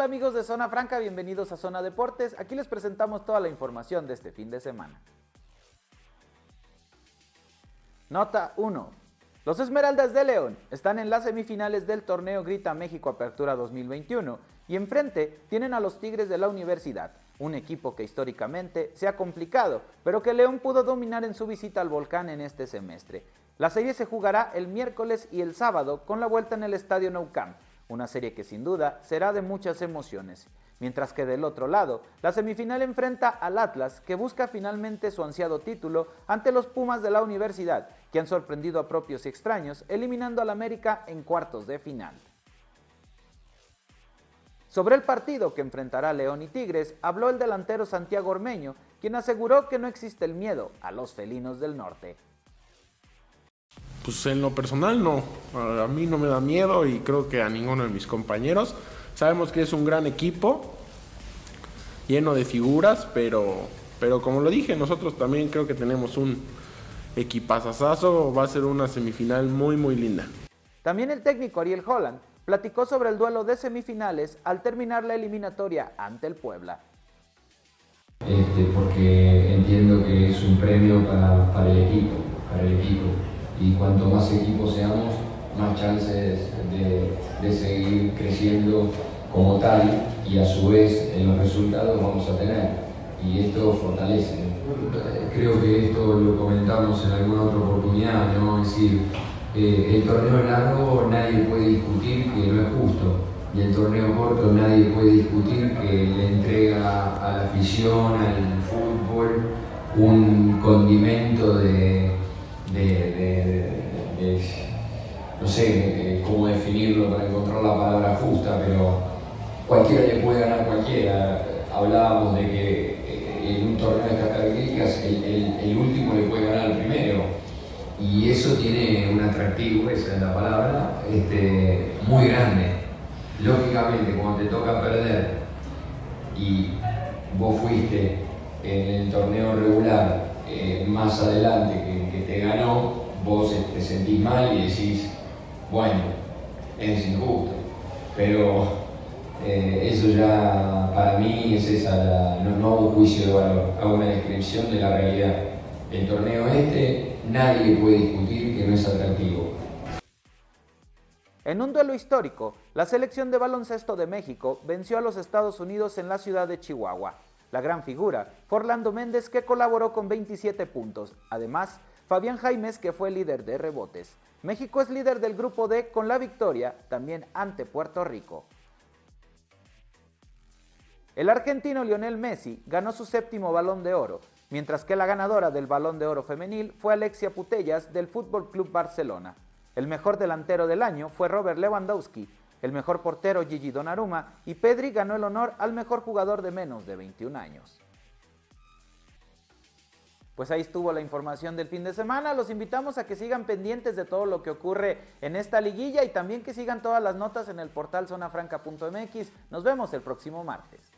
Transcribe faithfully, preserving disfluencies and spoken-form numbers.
amigos de Zona Franca? Bienvenidos a Zona Deportes. Aquí les presentamos toda la información de este fin de semana. Nota uno. Los Esmeraldas de León están en las semifinales del torneo Grita México Apertura dos mil veintiuno y enfrente tienen a los Tigres de la Universidad, un equipo que históricamente se ha complicado, pero que León pudo dominar en su visita al Volcán en este semestre. La serie se jugará el miércoles y el sábado con la vuelta en el Estadio Nou Camp, una serie que sin duda será de muchas emociones. Mientras que del otro lado, la semifinal enfrenta al Atlas, que busca finalmente su ansiado título ante los Pumas de la Universidad, que han sorprendido a propios y extraños, eliminando al América en cuartos de final. Sobre el partido que enfrentará León y Tigres, habló el delantero Santiago Ormeño, quien aseguró que no existe el miedo a los felinos del norte. Pues en lo personal no, a mí no me da miedo y creo que a ninguno de mis compañeros. Sabemos que es un gran equipo, lleno de figuras, pero, pero como lo dije, nosotros también creo que tenemos un equipazazazo, va a ser una semifinal muy muy linda. También el técnico Ariel Holland platicó sobre el duelo de semifinales al terminar la eliminatoria ante el Puebla. Este, porque entiendo que es un premio para, para el equipo, para el equipo. Y cuanto más equipos seamos, más chances de, de seguir creciendo como tal y a su vez en los resultados vamos a tener. Y esto fortalece. Creo que esto lo comentamos en alguna otra oportunidad, ¿no? Es decir, eh, el torneo largo nadie puede discutir que no es justo. Y el torneo corto nadie puede discutir que le entrega a la afición, al fútbol, un condimento de... De, de, de, de, no sé cómo definirlo para encontrar la palabra justa, pero cualquiera le puede ganar a cualquiera. Hablábamos de que en un torneo de estas características el, el, el último le puede ganar al primero, y eso tiene un atractivo, esa es la palabra, este, muy grande. Lógicamente, cuando te toca perder y vos fuiste en el torneo regular eh, más adelante que que te ganó, vos te sentís mal y decís, bueno, es injusto, pero eh, eso ya para mí es esa, la, no, no hago un juicio de valor, hago una descripción de la realidad. El torneo este nadie puede discutir que no es atractivo. En un duelo histórico, la selección de baloncesto de México venció a los Estados Unidos en la ciudad de Chihuahua. La gran figura fue Orlando Méndez, que colaboró con veintisiete puntos. Además, Fabián Jaimes, que fue líder de rebotes. México es líder del grupo D con la victoria, también ante Puerto Rico. El argentino Lionel Messi ganó su séptimo Balón de Oro, mientras que la ganadora del Balón de Oro femenil fue Alexia Putellas del F C Barcelona. El mejor delantero del año fue Robert Lewandowski, el mejor portero Gigi Donnarumma, y Pedri ganó el honor al mejor jugador de menos de veintiún años. Pues ahí estuvo la información del fin de semana. Los invitamos a que sigan pendientes de todo lo que ocurre en esta liguilla y también que sigan todas las notas en el portal zona franca punto m x. Nos vemos el próximo martes.